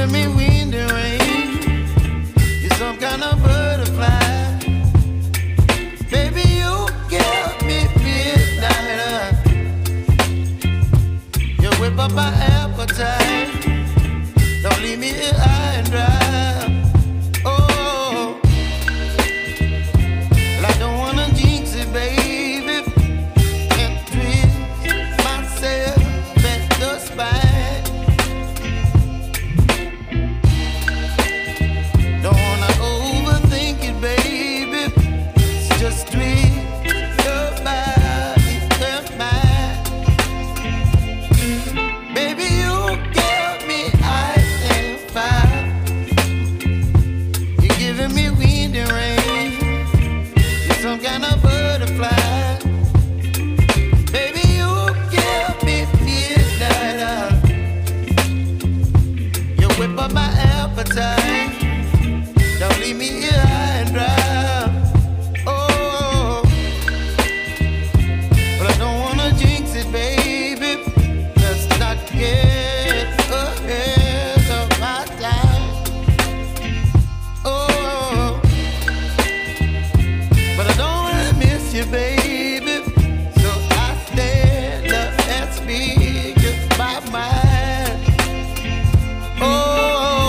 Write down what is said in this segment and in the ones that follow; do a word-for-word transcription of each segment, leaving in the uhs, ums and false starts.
giving me wind and rain. You're some kind of butterfly. Baby, you give me midnight. You whip up my appetite. Don't leave me here high and dry. Oh, well, I don't wanna jinx it, baby, and twist myself at the spine. Don't wanna overthink it, baby. It's just twist your body and mine. Baby, you give me ice and fire. You're giving me wind and rain. You're some kind of butterfly. Baby, you give me midnight. You whip up my appetite. Don't leave me here high and dry. Oh, but I don't wanna jinx it, baby. Let's not get ahead of my time. Oh, but I don't wanna miss you, baby. So I stand up and speak my mind. Oh.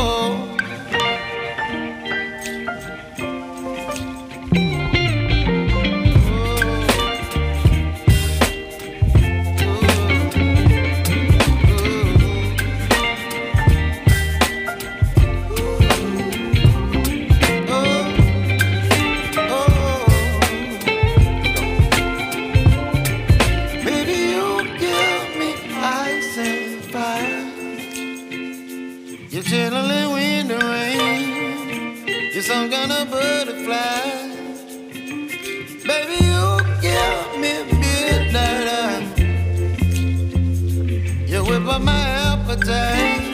Baby, you give me ice and fire. You're chilling wind and rain. You're some kind of butterfly. Baby, you give me midnight. You whip up my appetite.